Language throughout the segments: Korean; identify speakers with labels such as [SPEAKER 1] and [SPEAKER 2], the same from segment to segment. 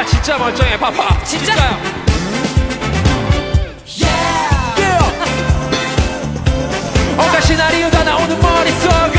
[SPEAKER 1] 진짜 멀쩡해. 봐봐. 진짜요. 온갖 시나리오가 나오는 머릿속은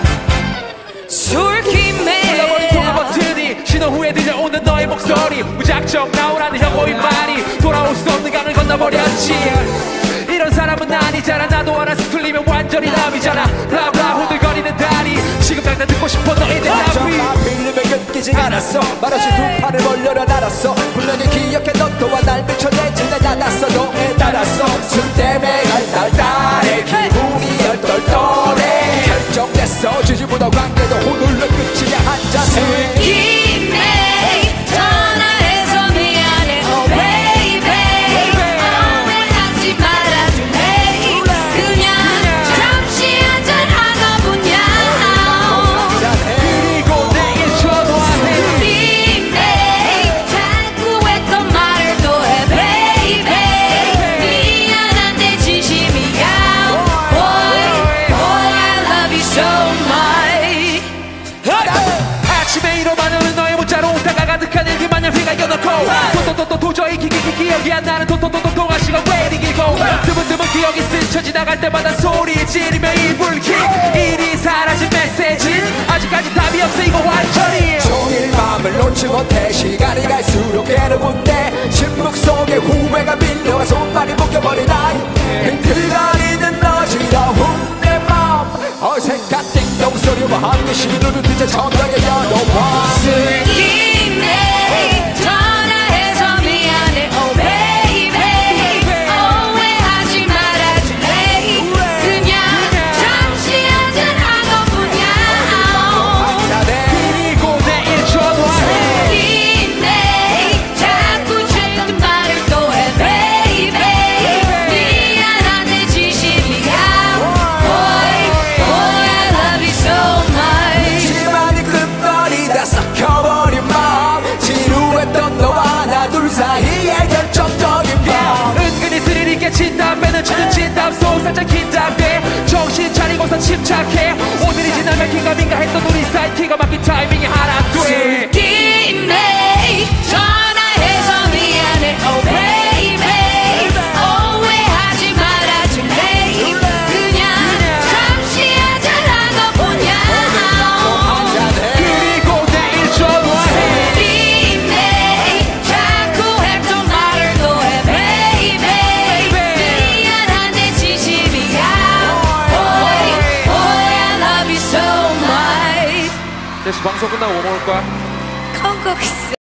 [SPEAKER 2] 술김에
[SPEAKER 1] 흘러버린 통화 버튼이 신호 후에 들려오는 너의 목소리. 무작정 나오라는 혐오인 말이 돌아올 수 없는 강을 건너버렸지. 이런 사람은 아니잖아. 나도 하나씩 틀리면 완전히 남이잖아. 블라블라 후들거리는 다리 지금 당장 듣고 싶어 너의 대답이.
[SPEAKER 3] 정말 필름에 끊기지 않았어. 말없이 두 팔을 벌려라 날았어. 분명히 기억해 너 또한 날 미쳐내지 날 닫았어. 너에 따랐어. 술 때문에 달달해 기분이 얼떨떨해. 결정됐어 지지보다 관계도 호들로 끝이야 한 잔에.
[SPEAKER 2] 술김에 전화해서 미안해 oh baby 오해하지 말아줄래. 그냥 잠시 한잔하더군요.
[SPEAKER 1] 그리고 내일 전화해.
[SPEAKER 2] 술김에 자꾸 했던 말을 또 해 baby 미안한데 진심이야. Boy I love you so much.
[SPEAKER 1] 아침에 일어나는 너의 문자로 웃다가 가득한 일기 마냥 휘갈겨놓고 도저히 기억이 안 나는 동화 시간 왜 이리 길고 드문드문 기억이 스쳐 지나갈 때마다 소리 지르며 이불킥 일이 사라진 메시지 아직까지 답이 없어 이거 완전히.
[SPEAKER 3] 종일 밤을 놓지 못해 시간이 갈수록 괴로운데 침묵 속에 후회가 밀려가 손발이 묶여버린 아이. 빈틀거리는 어지러운 내 맘 어색한 띵동 소리와 함께 시루를 빛에 천장에 열어와.
[SPEAKER 2] 술김에 전화해서 미안해 oh baby 오해하지 말아줄래. 그냥 잠시 한잔하더군요.
[SPEAKER 1] 그리고 내일 전화해.
[SPEAKER 2] 술김에 자꾸 했던 말을 또 해 baby 미안한데 진심이야. Boy I love you so much.
[SPEAKER 3] 지만이 끝머리 다 섞여버린 마음 지루했던 너와 하나 둘 사이의 결정적인 밤.
[SPEAKER 1] 은근히 스릴 있게 진땀 빼는 주는 진땀 속 살짝 긴장돼. 정신 차리고서 침착해. 오늘이 지나면 긴가민가 했던 우리 사이 기가 막힌 타이밍이 하나 돼.
[SPEAKER 2] 술김에 전화해서 미안해 oh baby 오해하지 말아줄래. 그냥 잠시 한잔하더군요.
[SPEAKER 1] 그리고 내일 전화해.
[SPEAKER 2] 술김에 자꾸 했던 말을 또 해 baby 미안한데 진심이야. Boy I love you so much.
[SPEAKER 1] 대신 방송 끝나고 뭐 먹을 거야?
[SPEAKER 2] 콩국수